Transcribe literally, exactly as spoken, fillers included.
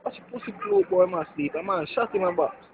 What's your pussy blue boy man sleep? A man shot him and box.